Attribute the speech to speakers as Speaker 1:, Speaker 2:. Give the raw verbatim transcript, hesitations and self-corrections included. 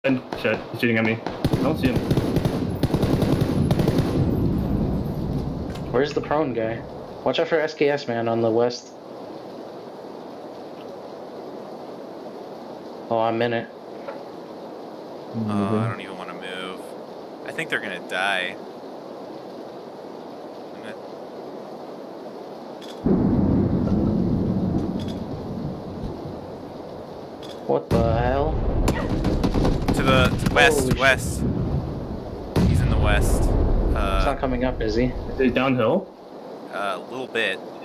Speaker 1: And shit, he's shooting at me. I don't see him.
Speaker 2: Where's the prone guy? Watch out for S K S, man, on the west. Oh, I'm in it.
Speaker 3: Oh, I don't even want to move. I think they're gonna die. Gonna...
Speaker 2: What the hell?
Speaker 3: To the to west,
Speaker 2: Holy
Speaker 3: west. He's in the west.
Speaker 2: He's
Speaker 3: Uh,
Speaker 2: not coming up, is he?
Speaker 1: Is he downhill?
Speaker 3: a little bit.